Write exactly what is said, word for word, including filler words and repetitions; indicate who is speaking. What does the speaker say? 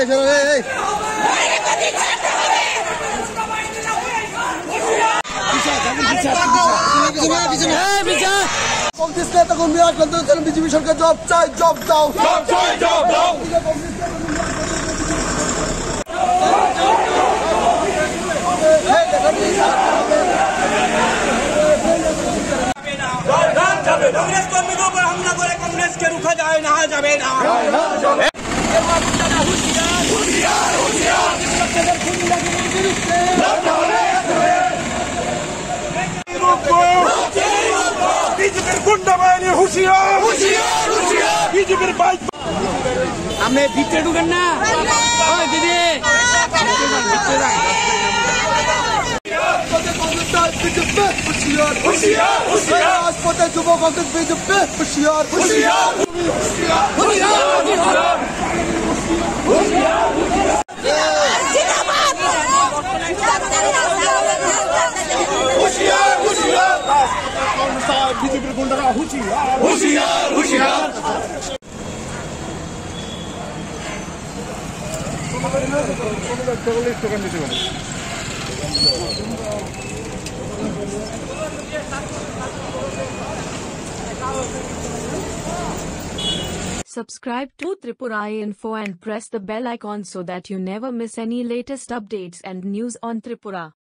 Speaker 1: কংগ্রেস নেতা কর্মী আক্রান্ত হচ্ছেন, বিজেপি সরকার জব চাই, জব দাও, জব চাই, জব দাও।
Speaker 2: कांग्रेस कर्मियों पर हमला करे कांग्रेस के रुका जाए ना जाए ना बीजेपी गुंडा बाहिनी होशियार बीजेपी बाइक हमने बीते ढुकन ना दीदी
Speaker 1: রাজপথে যুব কংগ্রেস বিজেপি হুঁশিয়ার হুঁশিয়ার বিজেপির গুন্ডারা হুঁশিয়ার হুঁশিয়ার হুঁশিয়ার
Speaker 3: Subscribe to Tripura Info and press the bell icon so that you never miss any latest updates and news on Tripura.